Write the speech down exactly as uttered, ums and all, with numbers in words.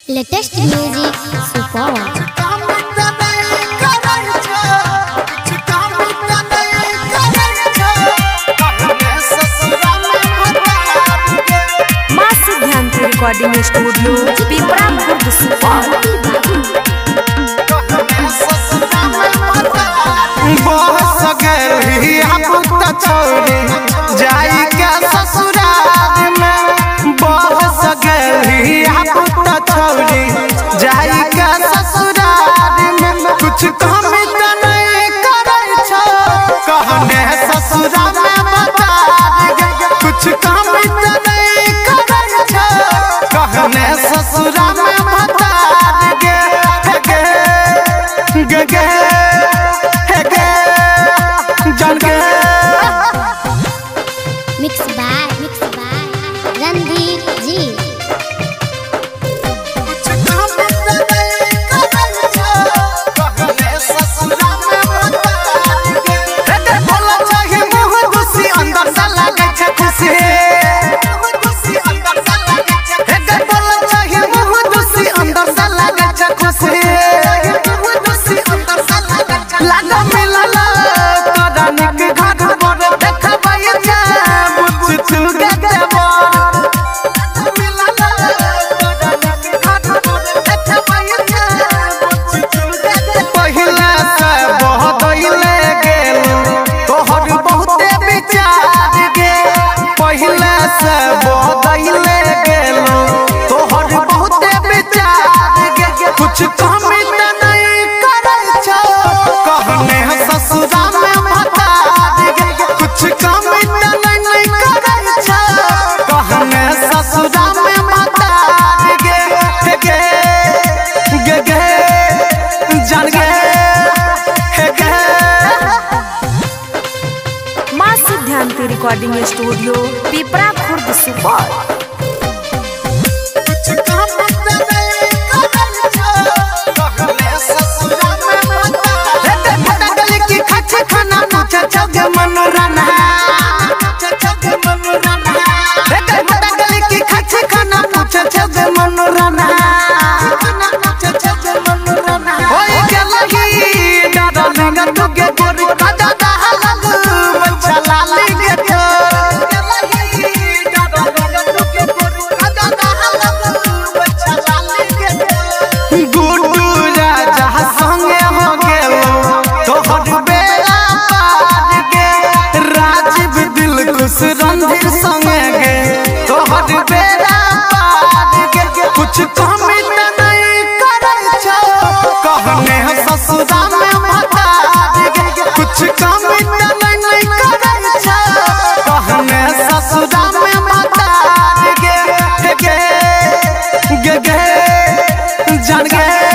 latest music super recording studio Pipra Khurd super बस गई पुत छोड़ी जाई के ससुराल में बस गई पुत छोड़ी जाई के ससुराल में कुछ कमी तो नहीं करे छो कहने ससुरा में बता कुछ कमी तो नहीं करे छो कहने ससुरा में बता गे गे गे mix by mix by Randhir ji कुछ कमी तो नहीं करे छो कहने ससुरा में बता कुछ कमी तो नहीं करे छो कहने ससुरा में बता गे गे गे गे जान गे गे मां सिद्धांत recording studio Pipra Khurd super Randhir संगे गे तोहर बेरा पार गे कुछ कमी तो नहीं करे छो कहने ससुरा में बता गे कुछ कमी तो नहीं करे छो कहने ससुरा में बता गे गे गे गे जान गे